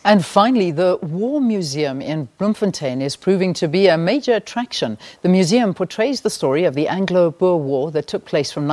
And finally, the War Museum in Bloemfontein is proving to be a major attraction. The museum portrays the story of the Anglo-Boer War that took place from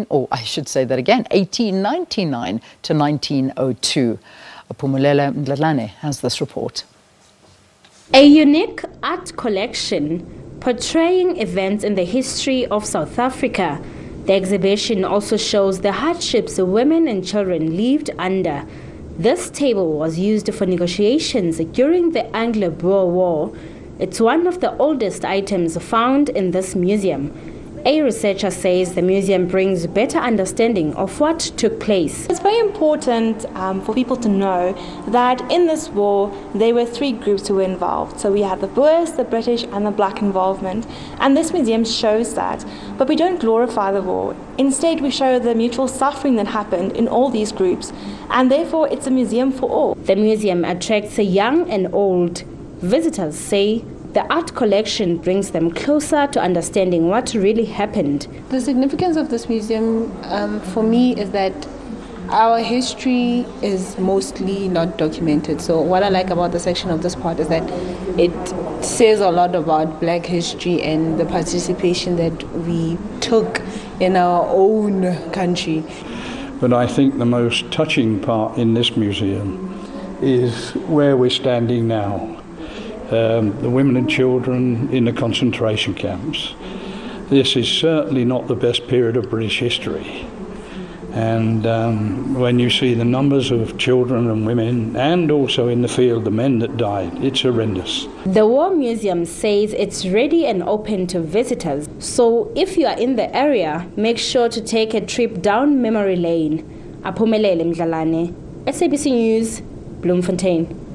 1899 to 1902. Aphumelele Mdladlane has this report. A unique art collection portraying events in the history of South Africa. The exhibition also shows the hardships women and children lived under. This table was used for negotiations during the Anglo-Boer War. It's one of the oldest items found in this museum. A researcher says the museum brings better understanding of what took place. It's very important for people to know that in this war there were three groups who were involved. So we had the Boers, the British and the black involvement. And this museum shows that. But we don't glorify the war. Instead we show the mutual suffering that happened in all these groups. And therefore it's a museum for all. The museum attracts young and old. Visitors say the art collection brings them closer to understanding what really happened. The significance of this museum for me is that our history is mostly not documented. So what I like about the section of this part is that it says a lot about black history and the participation that we took in our own country. But I think the most touching part in this museum is where we're standing now. The women and children in the concentration camps. This is certainly not the best period of British history. And when you see the numbers of children and women, and also in the field the men that died, it's horrendous. The War Museum says it's ready and open to visitors. So if you are in the area, make sure to take a trip down memory lane. Aphumelele Mdladlane, SABC News, Bloemfontein.